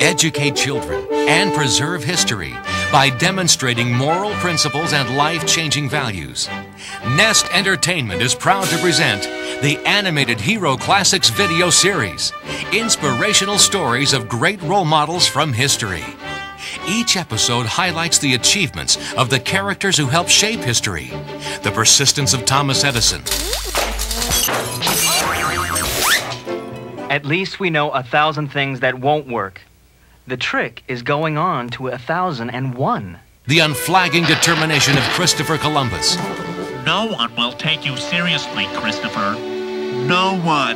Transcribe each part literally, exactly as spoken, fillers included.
educate children, and preserve history by demonstrating moral principles and life-changing values. Nest Entertainment is proud to present the Animated Hero Classics video series, inspirational stories of great role models from history. Each episode highlights the achievements of the characters who helped shape history. The persistence of Thomas Edison. At least we know a thousand things that won't work. The trick is going on to a thousand and one. The unflagging determination of Christopher Columbus. No one will take you seriously, Christopher. No one.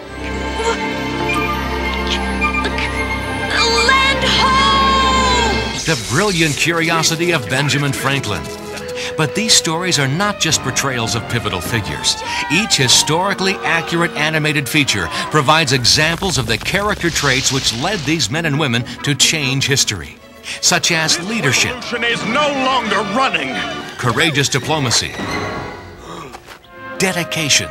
Land ho! The brilliant curiosity of Benjamin Franklin. But these stories are not just portrayals of pivotal figures. Each historically accurate animated feature provides examples of the character traits which led these men and women to change history, such as leadership, The revolution is no longer running. courageous diplomacy, dedication.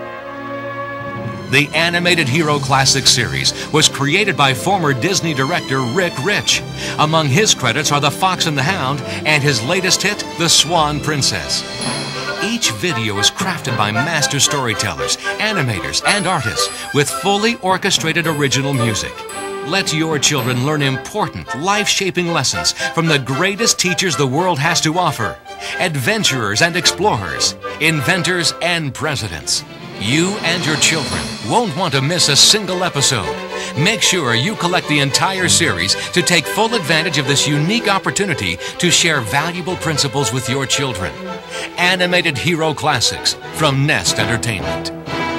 The Animated Hero Classic series was created by former Disney director Rick Rich. Among his credits are The Fox and the Hound and his latest hit, The Swan Princess. Each video is crafted by master storytellers, animators, and artists with fully orchestrated original music. Let your children learn important, life-shaping lessons from the greatest teachers the world has to offer: adventurers and explorers, inventors and presidents. You and your children won't want to miss a single episode. Make sure you collect the entire series to take full advantage of this unique opportunity to share valuable principles with your children. Animated Hero Classics from Nest Entertainment.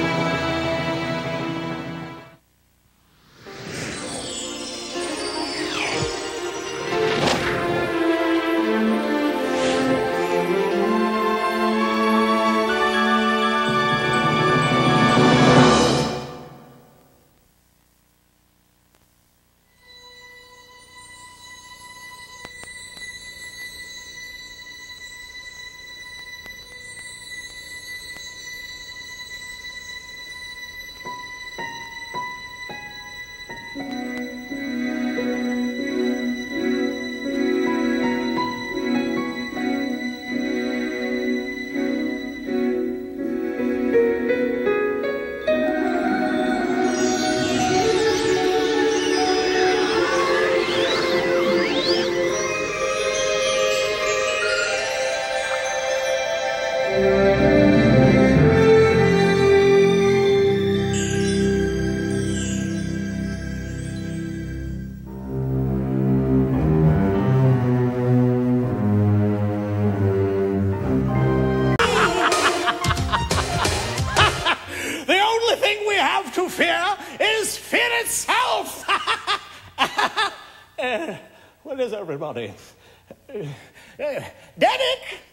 To fear is fear itself. uh, what is everybody? Uh, uh, Derek,